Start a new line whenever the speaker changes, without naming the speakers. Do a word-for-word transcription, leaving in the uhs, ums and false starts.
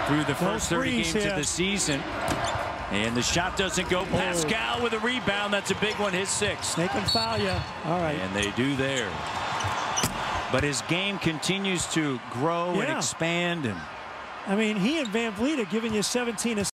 through the first
No
thirty
threes
games
here.
of the season. And the shot doesn't go. Pascal with a rebound. That's a big one. His sixth.
They can foul you. All right.
And they do there. But his game continues to grow
Yeah.
and expand. And
I mean, he and Van Vliet are giving you seventeen assists.